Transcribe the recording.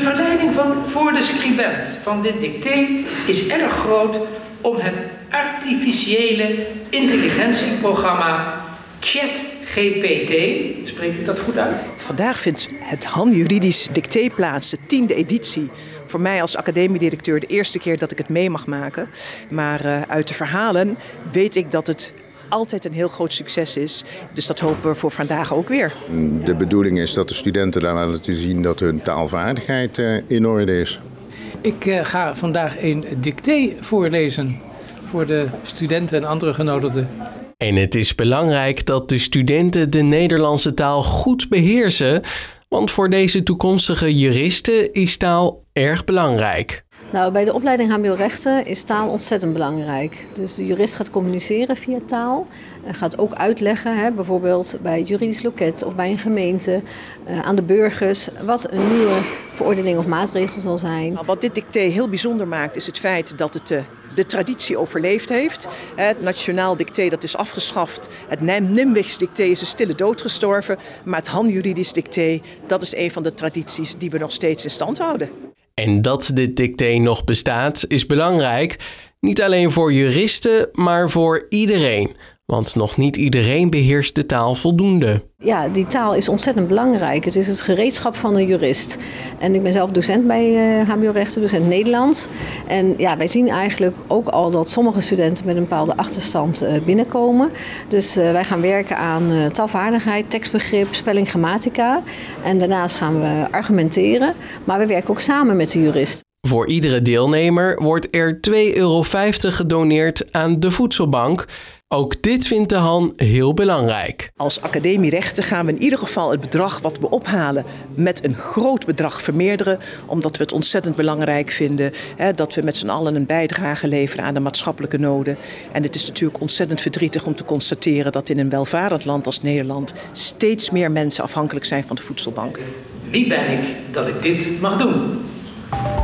verleiding voor de scribent van dit dicté is erg groot om het artificiële intelligentieprogramma ChatGPT, spreek ik dat goed uit? Vandaag vindt het Han Juridisch Dicté plaats, de 10e editie. Voor mij als academiedirecteur de eerste keer dat ik het mee mag maken. Maar uit de verhalen weet ik dat het altijd een heel groot succes is. Dus dat hopen we voor vandaag ook weer. De bedoeling is dat de studenten daar laten zien dat hun taalvaardigheid in orde is. Ik ga vandaag een dicté voorlezen voor de studenten en andere genodigden. En het is belangrijk dat de studenten de Nederlandse taal goed beheersen, want voor deze toekomstige juristen is taal erg belangrijk. Nou, bij de opleiding HBO-rechten is taal ontzettend belangrijk. Dus de jurist gaat communiceren via taal en gaat ook uitleggen, bijvoorbeeld bij het juridisch loket of bij een gemeente, aan de burgers, wat een nieuwe verordening of maatregel zal zijn. Wat dit dicté heel bijzonder maakt is het feit dat het de traditie overleefd heeft. Het nationaal dicté dat is afgeschaft. Het Nijmwegs dicté is een stille dood gestorven. Maar het Han Juridisch dicté, dat is een van de tradities die we nog steeds in stand houden. En dat dit dicté nog bestaat is belangrijk. Niet alleen voor juristen, maar voor iedereen. Want nog niet iedereen beheerst de taal voldoende. Ja, die taal is ontzettend belangrijk. Het is het gereedschap van een jurist. En ik ben zelf docent bij HBO-rechten, docent Nederlands. En ja, wij zien eigenlijk ook al dat sommige studenten met een bepaalde achterstand binnenkomen. Dus wij gaan werken aan taalvaardigheid, tekstbegrip, spelling, grammatica. En daarnaast gaan we argumenteren. Maar we werken ook samen met de jurist. Voor iedere deelnemer wordt er €2,50 gedoneerd aan de voedselbank. Ook dit vindt de Han heel belangrijk. Als academierechten gaan we in ieder geval het bedrag wat we ophalen met een groot bedrag vermeerderen. Omdat we het ontzettend belangrijk vinden dat we met z'n allen een bijdrage leveren aan de maatschappelijke noden. En het is natuurlijk ontzettend verdrietig om te constateren dat in een welvarend land als Nederland steeds meer mensen afhankelijk zijn van de voedselbank. Wie ben ik dat ik dit mag doen?